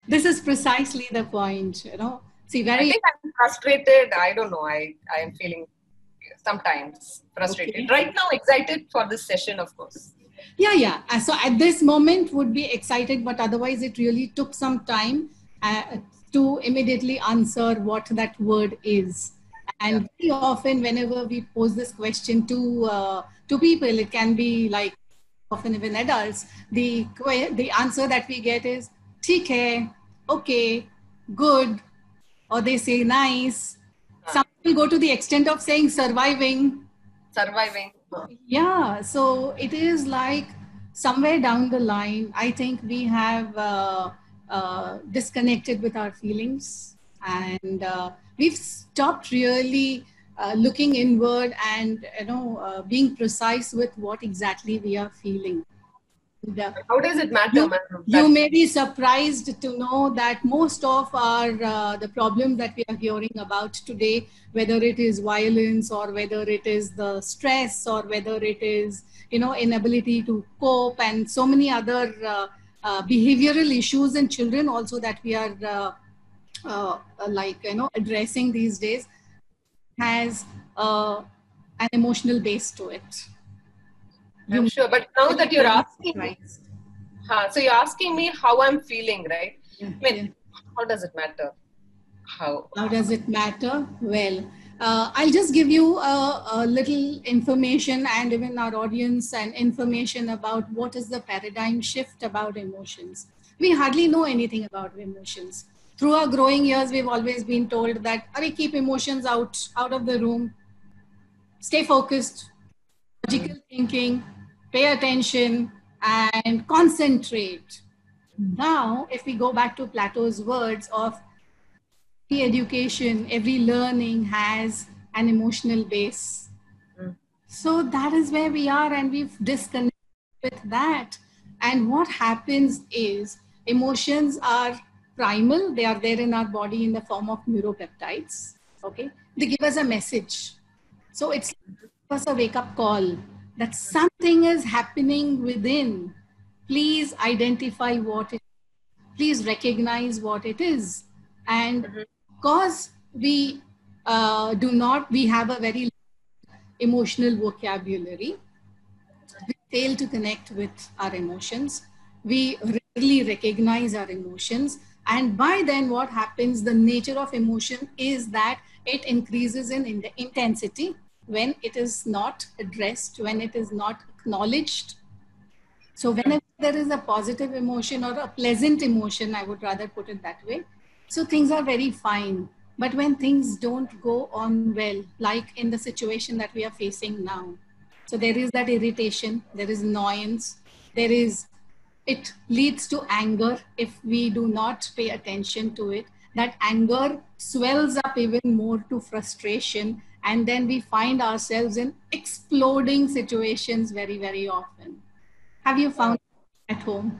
This is precisely the point, you know. See, I very think I'm frustrated. I don't know. I am feeling sometimes frustrated. okay. Right now, excited for this session, of course. Yeah, yeah. So at this moment would be excited, but otherwise it really took some time to immediately answer what that word is. Yeah. And very often, whenever we pose this question to people, it can be like often even adults, the answer that we get is "ठीक है," "okay," "good," or they say "nice." Huh. Some will go to the extent of saying "surviving." Surviving. Huh. Yeah, so it is like somewhere down the line, I think we have disconnected with our feelings, and we've stopped really looking inward and being precise with what exactly we are feeling. And, How does it matter, you man? you may be surprised to know that most of our the problems that we are hearing about today, whether it is violence or whether it is the stress or whether it is inability to cope and so many other behavioral issues in children also that we are addressing these days, has an emotional base to it. You I'm may sure. But now be that you're really asking me, surprised. so you're asking me how I'm feeling, right? Yeah, I mean, yeah. how does it matter? How? How does it matter? Well, I'll just give you a little information and even our audience and information about what is the paradigm shift about emotions. We hardly know anything about emotions. Through our growing years, we've always been told that, "Arey, keep emotions out of the room, stay focused, Mm. logical thinking, pay attention, and concentrate." Now, if we go back to Plato's words of every education, every learning has an emotional base. Mm. So that is where we are, and we've disconnected with that. And what happens is emotions are primal, they are there in our body in the form of neuropeptides. Okay, they give us a message. So it's like us a wake up call that something is happening within. Please identify what it, please recognize what it is. And Mhm. because we do not, we have a very emotional vocabulary, we fail to connect with our emotions. We rarely recognize our emotions. And by then, what happens, the nature of emotion is that it increases in the intensity when it is not addressed, when it is not acknowledged. So Mm. whenever there is a positive emotion or a pleasant emotion, I would rather put it that way. So things are very fine. But when things don't go on well, like in the situation that we are facing now, so there is that irritation, there is annoyance, there is, it leads to anger if we do not pay attention to it. That anger swells up even more to frustration, and then we find ourselves in exploding situations very, very often. Have you Uh, found at home?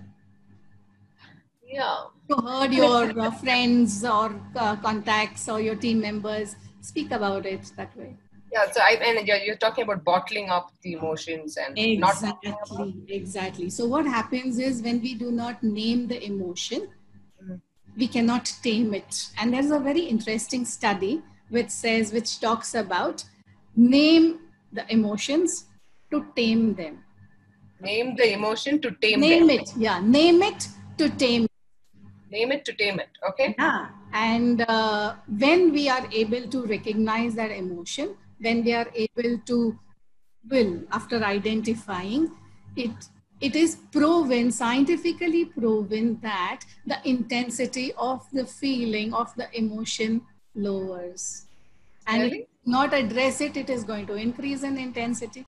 yeah. You heard I mean, your friends or contacts or your team members speak about it that way. yeah. So and you're talking about bottling up the emotions and not talking about. Exactly, exactly. So what happens is when we do not name the emotion, Mm. we cannot tame it. And there's a very interesting study which talks about name the emotions to tame them. Name the emotion to tame them. Name it, yeah, name it to tame. Name it to tame it. Okay. Yeah, and when we are able to recognize that emotion, when we are able to will after identifying it, it is proven, scientifically proven, that the intensity of the feeling of the emotion lowers. And if Really? not address it, it is going to increase in intensity.